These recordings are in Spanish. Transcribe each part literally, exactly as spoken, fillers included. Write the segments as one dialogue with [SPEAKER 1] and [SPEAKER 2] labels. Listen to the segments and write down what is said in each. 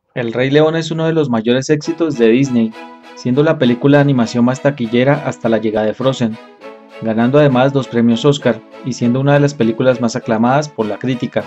[SPEAKER 1] El Rey León es uno de los mayores éxitos de Disney, siendo la película de animación más taquillera hasta la llegada de Frozen, ganando además dos premios Oscar y siendo una de las películas más aclamadas por la crítica.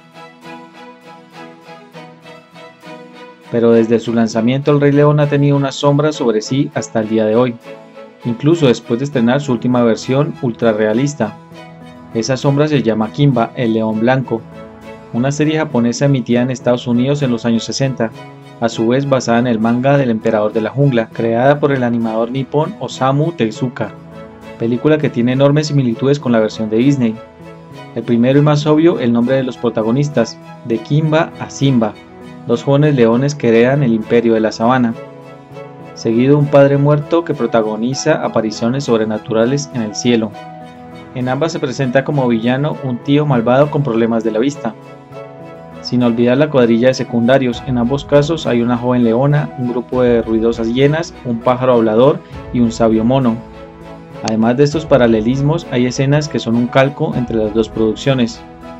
[SPEAKER 1] Pero desde su lanzamiento El Rey León ha tenido una sombra sobre sí hasta el día de hoy, incluso después de estrenar su última versión ultra realista. Esa sombra se llama Kimba, el León Blanco, una serie japonesa emitida en Estados Unidos en los años sesenta, a su vez basada en el manga del Emperador de la Jungla, creada por el animador nipón Osamu Tezuka, película que tiene enormes similitudes con la versión de Disney. El primero y más obvio, el nombre de los protagonistas, de Kimba a Simba, dos jóvenes leones que heredan el imperio de la sabana, seguido un padre muerto que protagoniza apariciones sobrenaturales en el cielo. En ambas se presenta como villano un tío malvado con problemas de la vista. Sin olvidar la cuadrilla de secundarios, en ambos casos hay una joven leona, un grupo de ruidosas hienas, un pájaro hablador y un sabio mono. Además de estos paralelismos, hay escenas que son un calco entre las dos producciones.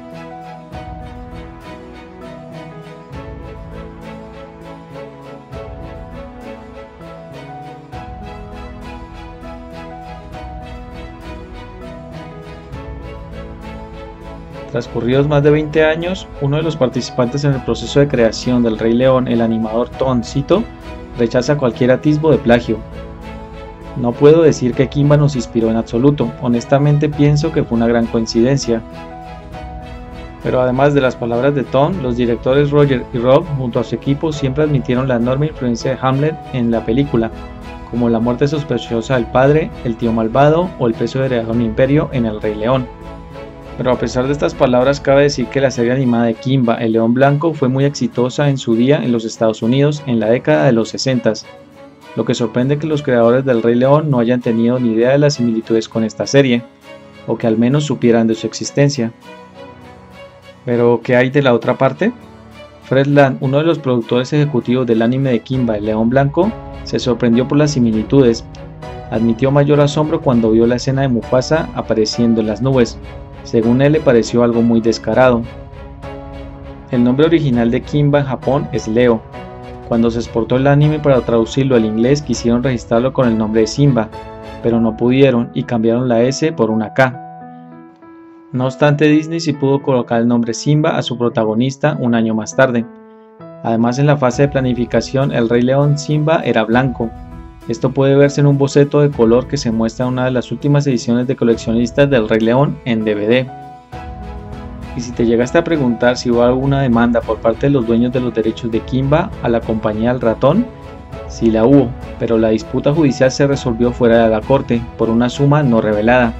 [SPEAKER 1] Transcurridos más de veinte años, uno de los participantes en el proceso de creación del Rey León, el animador Tom Sito, rechaza cualquier atisbo de plagio. No puedo decir que Kimba nos inspiró en absoluto, honestamente pienso que fue una gran coincidencia. Pero además de las palabras de Tom, los directores Roger y Rob junto a su equipo siempre admitieron la enorme influencia de Hamlet en la película, como la muerte sospechosa del padre, el tío malvado o el peso heredado de un imperio en el Rey León. Pero a pesar de estas palabras, cabe decir que la serie animada de Kimba, el León Blanco, fue muy exitosa en su día en los Estados Unidos en la década de los sesenta, lo que sorprende que los creadores del Rey León no hayan tenido ni idea de las similitudes con esta serie, o que al menos supieran de su existencia. Pero, ¿qué hay de la otra parte? Fred Land, uno de los productores ejecutivos del anime de Kimba, el León Blanco, se sorprendió por las similitudes. Admitió mayor asombro cuando vio la escena de Mufasa apareciendo en las nubes. Según él, le pareció algo muy descarado. El nombre original de Kimba en Japón es Leo. Cuando se exportó el anime para traducirlo al inglés, quisieron registrarlo con el nombre de Simba, pero no pudieron y cambiaron la S por una K. No obstante, Disney sí pudo colocar el nombre Simba a su protagonista un año más tarde. Además, en la fase de planificación, el Rey León Simba era blanco. Esto puede verse en un boceto de color que se muestra en una de las últimas ediciones de coleccionistas del Rey León en D V D. Y si te llegaste a preguntar si hubo alguna demanda por parte de los dueños de los derechos de Kimba a la compañía del ratón, sí la hubo, pero la disputa judicial se resolvió fuera de la corte por una suma no revelada.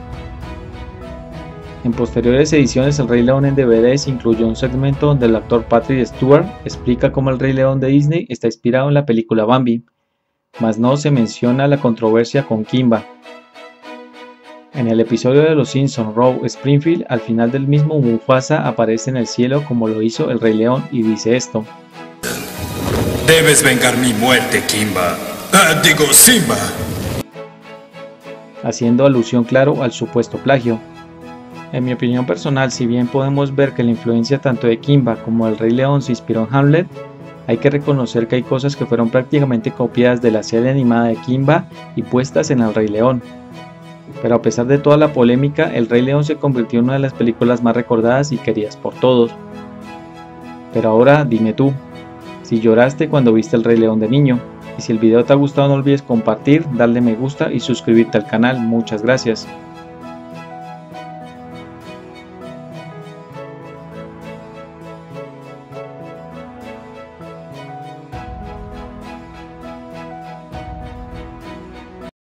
[SPEAKER 1] En posteriores ediciones el Rey León en D V D se incluyó un segmento donde el actor Patrick Stewart explica cómo el Rey León de Disney está inspirado en la película Bambi, mas no se menciona la controversia con Kimba. En el episodio de Los Simpsons Row Springfield, al final del mismo, Mufasa aparece en el cielo como lo hizo el Rey León y dice esto:
[SPEAKER 2] Debes vengar mi muerte, Kimba. Ah, digo, Simba.
[SPEAKER 1] Haciendo alusión claro al supuesto plagio. En mi opinión personal, si bien podemos ver que la influencia tanto de Kimba como del Rey León se inspiró en Hamlet, hay que reconocer que hay cosas que fueron prácticamente copiadas de la serie animada de Kimba y puestas en el Rey León. Pero a pesar de toda la polémica, el Rey León se convirtió en una de las películas más recordadas y queridas por todos. Pero ahora dime tú, si lloraste cuando viste el Rey León de niño, y si el video te ha gustado no olvides compartir, darle me gusta y suscribirte al canal. Muchas gracias.